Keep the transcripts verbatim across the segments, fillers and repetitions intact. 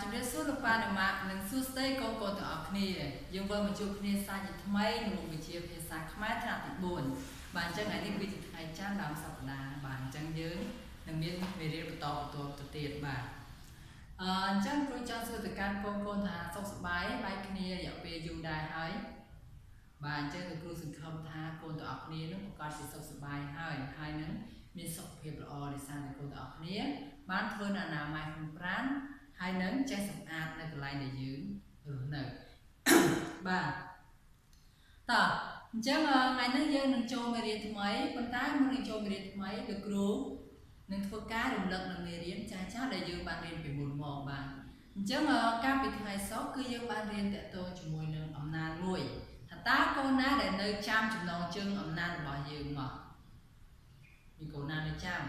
ជំរាបសួរលោកប៉ាអ្នកម៉ាក់និងសួស្តីកូនកូនទាំងអស់គ្នាយើងវិលមកជួបគ្នាសាជាថ្មីនៅមុខវិជ្ជាភាសាខ្មែរថ្នាក់ទីបួនបាទអញ្ចឹងថ្ងៃនេះគឺជាថ្ងៃច័ន្ទដើមសប្តាហ៍បាទអញ្ចឹងយើងនឹងមានមេរៀនបន្តបន្តទៅទៀតបាទអឺអញ្ចឹងគ្រូចង់សួរទៅកាន់កូនកូនថាសុខសប្បាយបែកគ្នារយៈពេលយូរដែរហើយបាទអញ្ចឹងលោកគ្រូសង្ឃឹមថាកូនទាំងអស់គ្នានឹងប្រកាសជាសុខសប្បាយហើយហើយនឹងមានសុខភាពល្អដោយសារតែកូនទាំងអស់គ្នាបានធ្វើនៅអនាម័យក្នុងប្រាណហើយនឹងចេះសម្អាតនៅកន្លែងដែលយើងរស់នៅបាទតើអញ្ចឹងថ្ងៃនេះយើងនឹងចូលមេរៀនថ្មីប៉ុន្តែមុននឹងចូលមេរៀនថ្មីលោកគ្រូនឹងធ្វើការរំលឹកនៅមេរៀនចាស់ចាស់ដែលយើងបានរៀនពីមុនមកបាទអញ្ចឹងកាលពីថ្ងៃសុក្រគឺយើងបានរៀនតាក់ទងជាមួយនឹងអំណាចមួយថាតើកូនណាដែលនៅចាំចំណងជើងអំណាចរបស់យើងមកមានកូនណានៅចាំ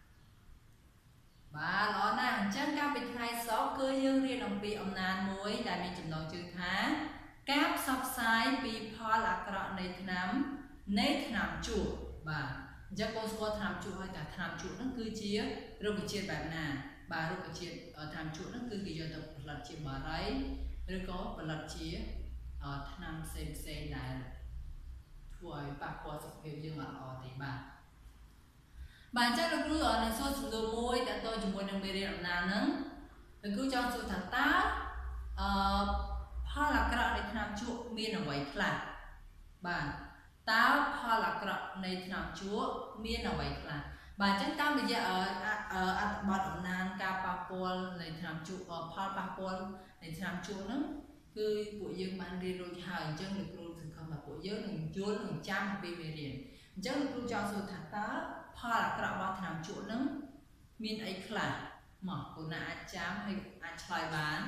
បាទល្អណាស់អញ្ចឹងកាលពីថ្ងៃសុក្រគឺយើងរៀនអំពីអំណាចមួយដែលមានចំណងជើងថាការផ្សព្វផ្សាយពីផលអាក្រក់នៃថ្នាំនៃថ្នាំជក់បាទអញ្ចឹងកូនស្គាល់ថ្នាំជក់ហើយតែថ្នាំជក់ហ្នឹងគឺជារុក្ខជាតិបែបណាបាទរុក្ខជាតិថ្នាំជក់ហ្នឹងគឺគេយកទៅផលិតជាបារីឬក៏ផលិតជាថ្នាំផ្សេងផ្សេងដែលធ្វើឲ្យប៉ះពាល់សុខភាពយើងអត់ល្អទេបាទបាទអញ្ចឹងលោកគ្រូនឹងសួរសំណួរមួយតើតើជាមួយនឹងមេរៀនអំណាចហ្នឹងលោកគ្រូចង់សួរថាតើអឺផលអាក្រក់នៃថ្នាំជក់មានអ្វីខ្លះបាទតើផលអាក្រក់នៃថ្នាំជក់មានអ្វីខ្លះបាទអញ្ចឹងតាមរយៈអត្ថបទអំណាចការប៉ះពាល់នៃថ្នាំជក់ផលប៉ះពាល់នៃថ្នាំជក់ហ្នឹងគឺពួកយើងបានរៀនរួចហើយអញ្ចឹងលោកគ្រូសង្ឃឹមថាពួកយើងនឹងយល់នឹងចាំអំពីមេរៀនអញ្ចឹងលោកគ្រូចង់សួរថាតើផលអាក្រក់របស់ថ្នាំជក់ហ្នឹងមានអីខ្លះមកកូនណាអាចចាំហើយអាចឆ្លើយបាន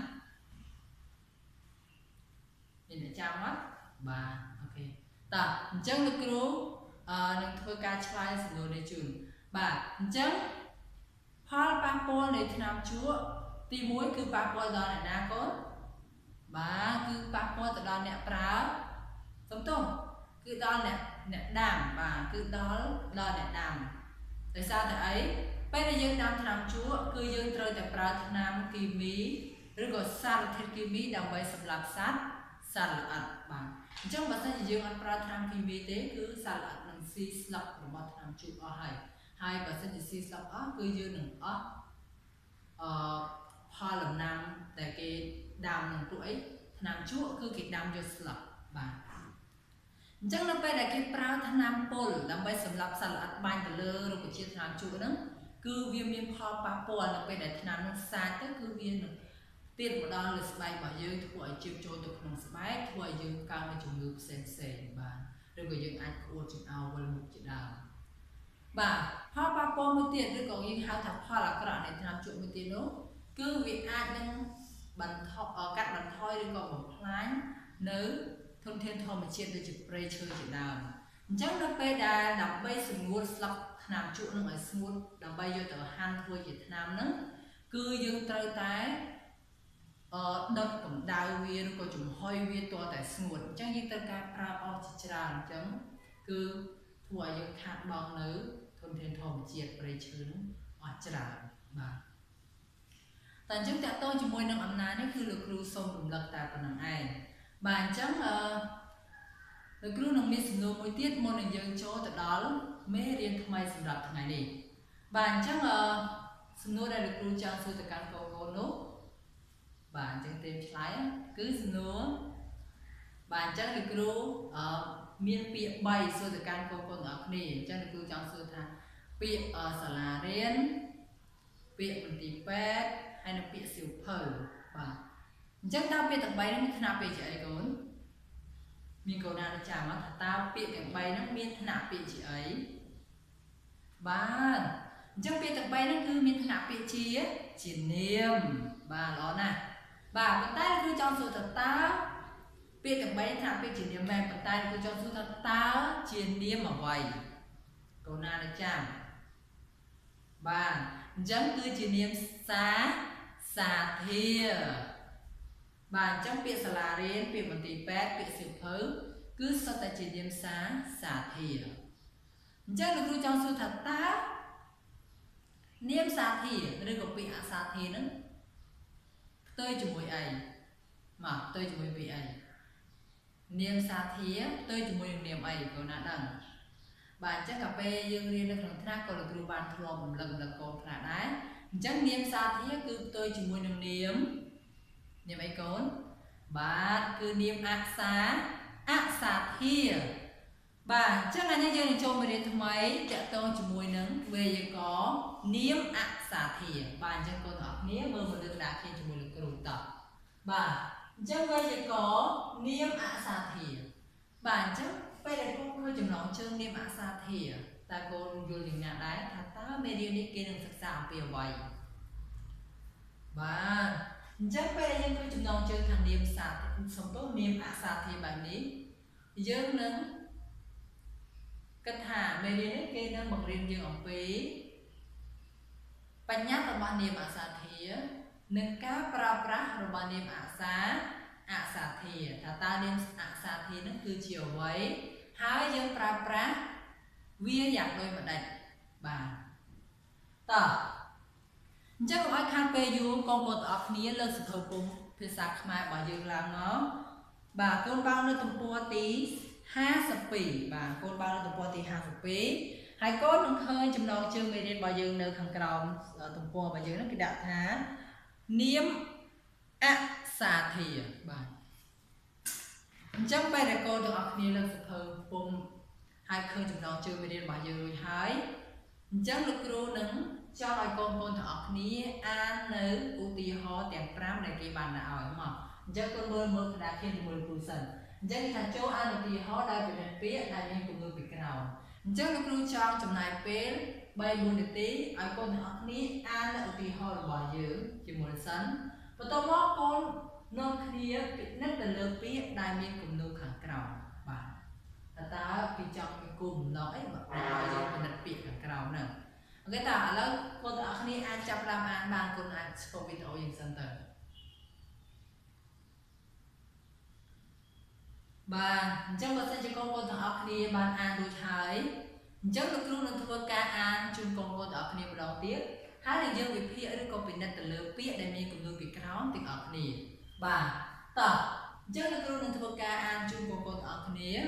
មានតែចាំអត់បាទអូខេតើអញ្ចឹងលោកគ្រូអឺនឹងធ្វើការឆ្លើយសំណួរនេះជូនបាទអញ្ចឹងផលប៉ះពាល់នៃថ្នាំជក់ទីមួយគឺប៉ះពាល់ដល់អ្នកណាកូនបាទគឺប៉ះពាល់ទៅដល់អ្នកប្រើសំទោសគឺដល់អ្នកអ្នកដាំបាទគឺដល់ដល់អ្នកដាំដោយសារតែអីពេលដែលយើងដាំថ្នាំជក់គឺយើងត្រូវតែប្រើថ្នាំគីមីឬក៏សារធាតុគីមីដើម្បីសម្លាប់សត្វសត្វល្អិតបាទអញ្ចឹងបើសិនជាយើងអត់ប្រើថ្នាំគីមីទេគឺសត្វល្អិតនឹងស៊ីស្លឹករបស់ថ្នាំជក់អស់ហើយហើយបើសិនជាស៊ីស្លឹកអស់គឺយើងនឹងអស់អឺផលដំណាំដែលគេដាំនឹងពួកអីថ្នាំជក់គឺគេដាំយកស្លឹកបាទអញ្ចឹងនៅពេលដែលគេប្រើថ្នាំពុលដើម្បីសម្លាប់សត្វល្អិតបាញ់ទៅលើរុក្ខជាតិថ្នាំជក់ហ្នឹងគឺវាមានផលប៉ះពាល់នៅពេលដែលថ្នាំនោះសាចទៅគឺវានឹងទៀតមកដល់លើស្បែករបស់យើងធ្វើឲ្យជាតិចូលទៅក្នុងស្បែកធ្វើឲ្យយើងកើតនូវជំងឺផ្សេងផ្សេងបាទឬក៏យើងអាចក្អួតចង្អោរវិលមុខជាដើមបាទផលប៉ះពាល់មួយទៀតឬក៏យើងហៅថាផលអាក្រក់នៃថ្នាំជក់មួយទៀតនោះគឺវាអាចនឹងបន្ថយកាត់បន្ថយឬក៏បំផ្លាញនៅធនធានធម្មជាតិដូចជាព្រៃឈើជាដើមអញ្ចឹងនៅពេលដែលដើម្បីស្ងួតស្លឹកថ្នាំជក់នឹងឲ្យស្ងួតដើម្បីយកទៅហាន់ធ្វើជាថ្នាំហ្នឹងគឺយើងត្រូវតែអឺដុតកម្ដៅវាឬក៏ចំហុយវាទាល់តែស្ងួតអញ្ចឹងយើងត្រូវការប្រើអស់ជាច្រើនអញ្ចឹងគឺធ្វើឲ្យយើងខាតបង់នៅធនធានធម្មជាតិព្រៃឈើនឹងអស់ច្រើនបាទតែអញ្ចឹងតើតើជាមួយនឹងអំណាចនេះគឺលោកគ្រូសូមរំលឹកតែប៉ុណ្្នឹងឯងបាទអញ្ចឹងអឺលោកគ្រូនឹងមានសំណួរមួយទៀតមុននឹងយើងចូលទៅដល់មេរៀនថ្មីសម្រាប់ថ្ងៃនេះបាទអញ្ចឹងអឺសំណួរដែលលោកគ្រូចង់សួរទៅកាន់កូនកូននោះបាទអញ្ចឹងទេឆ្លើយគឺសំណួរបាទអញ្ចឹងលោកគ្រូអឺមានពាក្យបីសួរទៅកាន់កូនកូនទាំងអស់គ្នាអញ្ចឹងលោកគ្រូចង់សួរថាពាក្យសាលារៀនពាក្យមន្ទីរពេទ្យហើយនិងពាក្យសៀវភៅបាទអញ្ចឹងតើពាក្យទាំងបីនេះមានឋានៈពាក្យជាអីកូនមានកូនណាដែលចាំថាតើពាក្យទាំងបីហ្នឹងមានឋានៈពាក្យជាអីបាទអញ្ចឹងពាក្យទាំងបីហ្នឹងគឺមានឋានៈពាក្យជាជានាមបាទល្អណាស់បាទប៉ុន្តែគឺចង់សួរថាតើពាក្យទាំងបីឋានៈពាក្យជានាមមែនប៉ុន្តែគឺចង់សួរថាតើជានាមអ្វីកូនណាដែលចាំបាទអញ្ចឹងគឺជានាមសាសាធាបាទអញ្ចឹងពាក្យសាលារៀនពាក្យមន្ទីរពេទ្យពាក្យសៀវភៅគឺសុទ្ធតែជានាមសាសាធាអញ្ចឹងលោកគ្រូចង់សួរថាតើនាមសាធាឬក៏ពាក្យអសាធាហ្នឹង tôi chỉ mùi ấy mà tôi chỉ mùi vị ấy niềm xa thía tôi chỉ mùi niềm ấy của nạ đằng bạn chắc cà phê dương riêng được thằng thác còn là kêu bàn thua một lần là còn thả đáy chắc niềm xa thía cứ tôi chỉ mùi niềm niềm niềm ấy cốn bạn cứ niềm ác xá ác xa thía bà chắc là nhân dân cho mình đến mấy chợ tôi chỉ mùi nắng về giờ có niềm ác xả thìa bà chân con học niềm mơ một lần đã khi chỉ mùi lực rủ tập bà chắc về giờ có niềm ác xả thìa bà chắc bây giờ cô khơi chùm nóng chân niềm ác xả thìa ta cô vô linh ngạc đáy thật ta mê điều đi kia đừng sắc xạo bìa vậy bà chắc bây giờ dân khơi chùm nóng chân thằng niềm xả sống tốt niềm ác xả thìa bà ní dân nâng cách thả mê đi nếch kê nâng bậc riêng dương ổng phí bánh nhát là bà niềm ạ xá thịa nâng cá pra pra rồi bà niềm ạ xá ạ xá thịa thả ta niềm ạ xá thịa nâng cứ chiều với hai dương pra pra vía giặc đôi mà đạch bà tỏ chắc có ai khăn bê dù con bột ọc nia lên sự thầu cùng phía sạc mai bà dương làm nó bà con bao nơi tầm bùa tí ha sập pì bà con bao tụi po thì ha sập pì hai con nông khơi chấm nong chương về đến bao giờ nơi khang còng tụi po bao giờ nó cái đạo thá niêm ạ xà thìa bà trong bài đại cô được học nhiều lần sập hờ bùng hai khơi chấm nong chương về đến bao giờ rồi hái trong lực rô nứng cho ai con con học ní an nữ u tì ho tiền pram đại kỳ bàn nào ở mà trong con mơ mơ đã khi mười phút sần chắc là chỗ ăn được thì họ đang bị đánh phía đại nhân của người bị cái nào chắc là cứ cho trong này phía bay buồn được tí ai con học ní ăn được thì họ là bỏ giữ chỉ một sẵn và tôi mong con nông kia bị nét là lớn phía đại nhân của người khẳng cầu và ta vì trong cái cùng nói mà đại nhân của nét bị khẳng cầu nè cái ta là con học ní ăn chập làm ăn bằng con ăn covid ở yên center bà trong bậc sinh cho con con thằng học kia bàn an đôi thái trong lực luôn được thua ca an chung con con học kia đầu tiếc hai là dương bị phía được con bị đặt từ lớn phía đây mình cũng được bị cáo tiếng học kia bà tỏ trong lực luôn được thua ca an chung con con học kia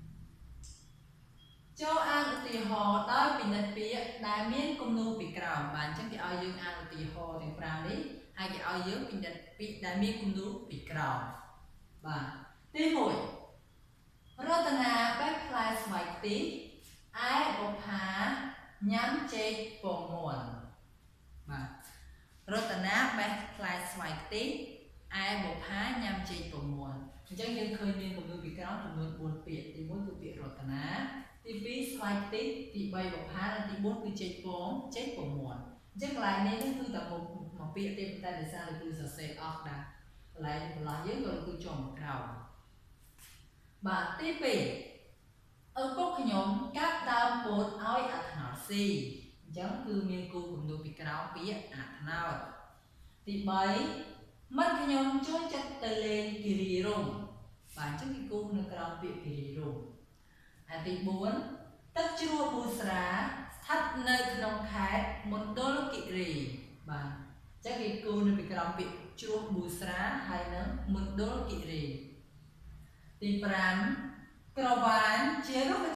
cho an thì họ đói bị đặt phía đại miên cũng được bị cáo bàn trong cái ao dương an thì họ tiếng pram đấy hai cái ao dương bị đặt phía đại miên cũng được bị cáo bà tiếp hồi Rotana backflies ngoài tí ai bộc phá nhắm chết bổ nguồn mà Rotana backflies ngoài tí ai bộc phá nhắm chết bổ nguồn chẳng như khơi nên của người bị cáo của người buồn biệt thì muốn cứ biệt Rotana thì phí ngoài tí thì bay bộc phá là thì bốn cứ chết bổ chết bổ nguồn chắc lại nên nó cứ tập một một biệt thì ta để sao được cứ giờ sẽ off đã lại là dưới rồi cứ chọn một cầu bà tiếp về ở quốc nhóm các đam bột oi ạt nào si giống cứ nghiên cứu cùng đồ bị cáo biết ạt nào thì bảy mất cái nhóm chốt chất tê lên kỳ rùng bà trước cái cung nó cáo bị kỳ rùng à thì bốn tất chua bù sá thắt nơi nông khát một đôi kỵ rì bà chắc cái cung nó bị cáo bị chua bù sá hay nó một đôi kỵ rì thì pram cơ bản chế lúc